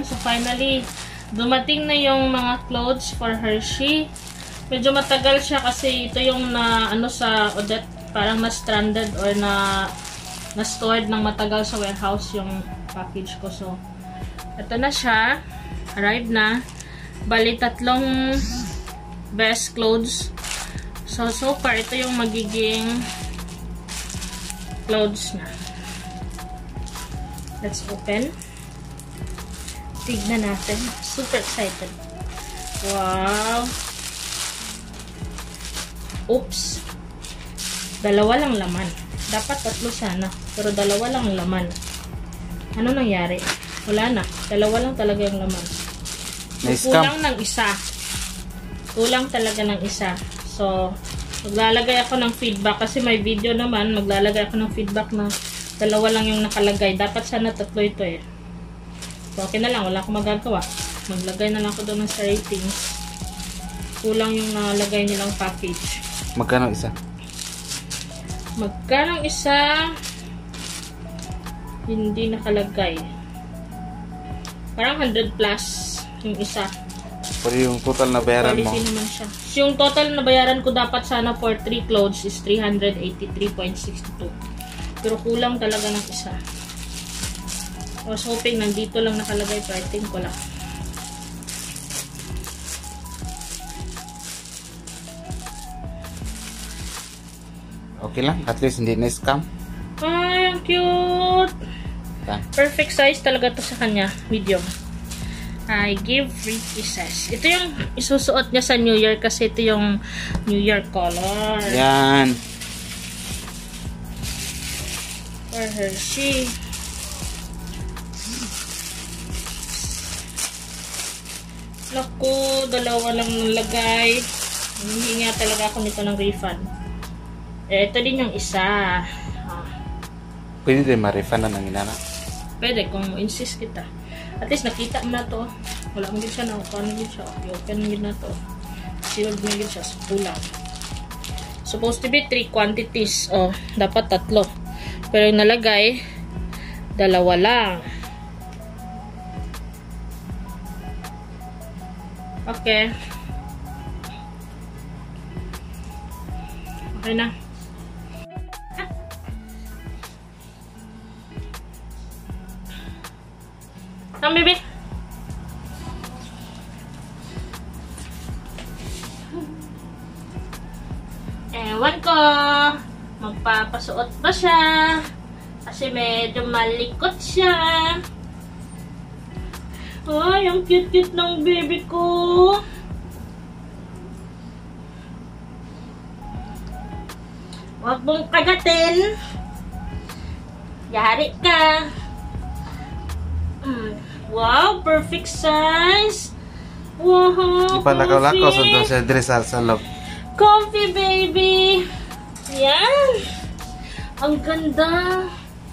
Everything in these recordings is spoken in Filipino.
So finally, dumating na yung mga clothes for Hershey. Medyo matagal siya kasi ito yung na ano sa Odette, parang na-stranded or na-stored ng matagal sa warehouse yung package ko. So, ito na siya. Arrived na. Bali, 3 best clothes. So far, ito yung magiging clothes na. Let's open. Tignan natin. Super excited. Wow! Oops! 2 lang laman. Dapat 3 sana. Pero 2 lang laman. Ano nangyari? Wala na. 2 lang talaga yung laman. Kulang ng isa. Kulang talaga ng isa. So, maglalagay ako ng feedback. Kasi may video naman. Maglalagay ako ng feedback na 2 lang yung nakalagay. Dapat sana 3 ito eh. So, okay na lang. Wala akong magagawa. Maglagay na lang ako doon sa ratings. Kulang yung nalagay nilang package. Magkano isa? Magkano isa? Hindi nakalagay. Parang 100 plus yung isa. Pero yung total na bayaran mo? Quality naman siya. So, yung total na bayaran ko dapat sana for 3 clothes is 383.62. Pero kulang talaga ng isa. I was hoping nandito lang nakalagay, pero I think wala. Okay lang, at least hindi na-scam. Ay, ang cute! Perfect size talaga to sa kanya. Medium. I give 3 pieces. Ito yung isusuot niya sa New Year kasi ito yung New Year color. Yan. For Hershey. Naku, 2 lang nalagay. Hindi nga talaga ako nito ng refund. Ito din yung isa. Pwede din ma-refund na ng inana? Pwede, kung insist kita. At least nakita mo na to. Wala mo din siya na. Paano din siya? I-open mo din na to. Sealed mo din siya. Kulang. Supposed to be 3 quantities. Oh, dapat 3. Pero yung nalagay, 2 lang. Okay. Okay na. Come, baby. Ewan ko. Magpapasuot ba siya? Kasi medyo malikot siya. Ay, ang cute-cute ng baby ko. Huwag mong kagatin. Yari ka. Wow, perfect size. Wow, ipalakaw-lakaw sa dressal sa loob. Comfy, baby. Yan. Ang ganda.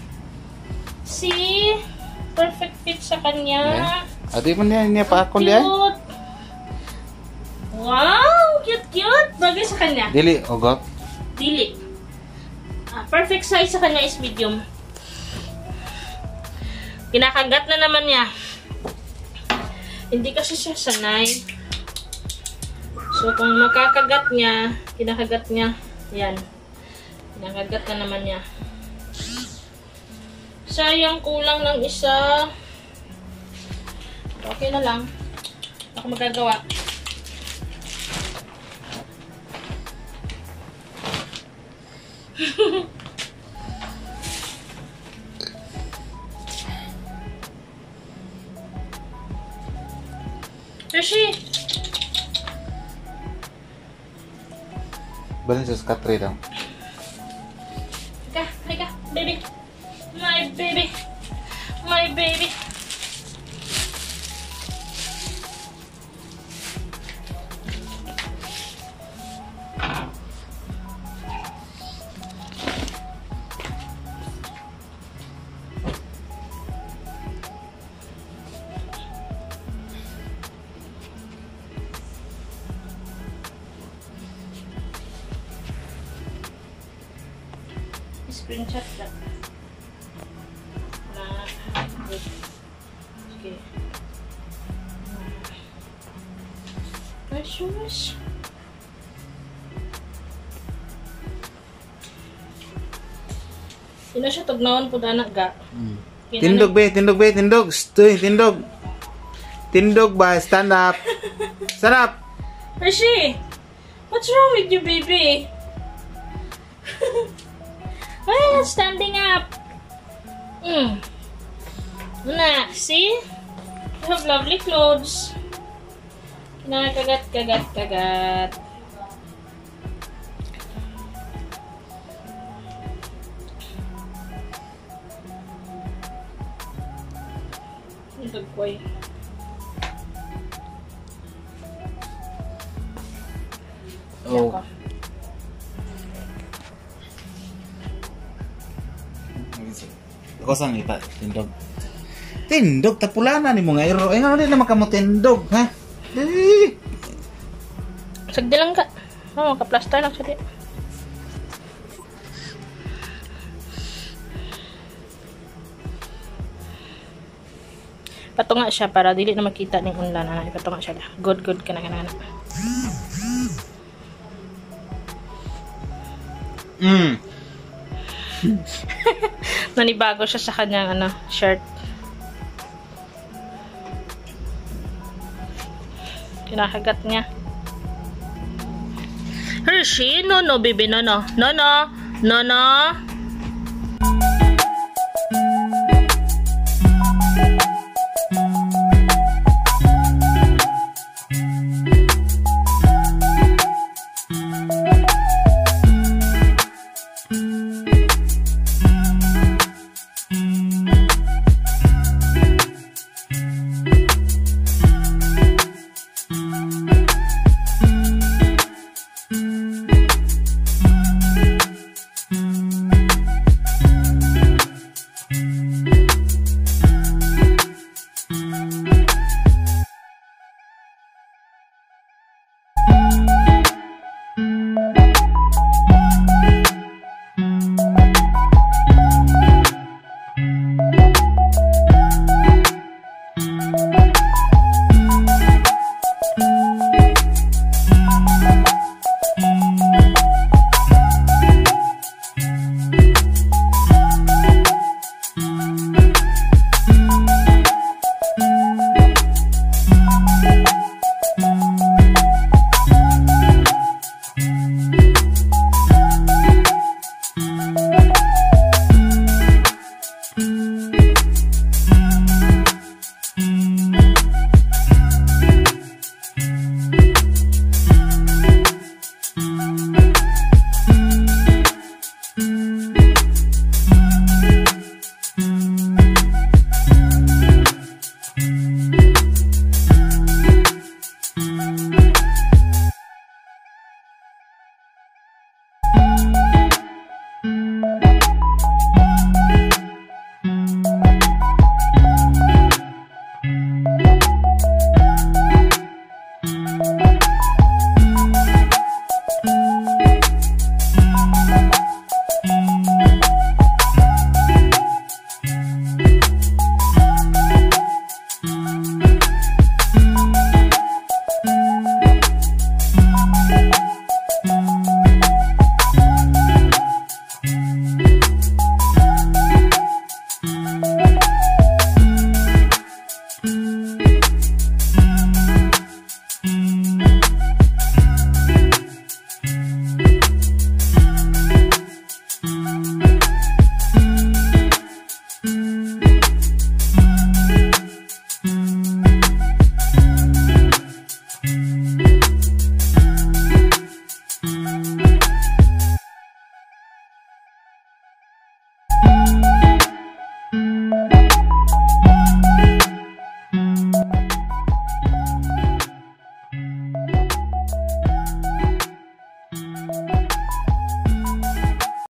See? Perfect fit sa kanya. Yeah. Adi mo niya pa akong diyan. Wow, cute-cute. Bagay sa kanya. Dili, ogot. Dili. Perfect size sa kanya is medium. Kinakagat na naman niya. Hindi kasi siya sanay. So, kung makakagat niya, kinakagat niya, yan. Kinakagat na naman niya. Sayang, kulang ng isa. Okay na lang. Ako magagawa. Hershey! Balin sa skatry daw. Halika, baby. My baby. My baby. Screenshot lang. Okay. Shush. Ina siya tugnaon po anak ga. Tindog be, tindog be, tindog. Stoy, tindog. Tindog ba? Stand up. Stand up. Hershey, what's wrong with you, baby? Ah, standing up. Una, see? You have lovely clothes. Kagat, kagat, kagat. Dagkoy. Oh. Ako sang ipa, tindog. Tindog, tapulana ni mo nga iro. Nga di naman ka mo tindog, ha? Sagdi lang ka. Oh, ka-plaster lang siya di. Patunga siya para dili na makita ning unlan ana. Patunga siya da. Good ka na kana. Nanibago siya sa kanyang shirt. Kinakagat niya. Hershey, no, baby, no.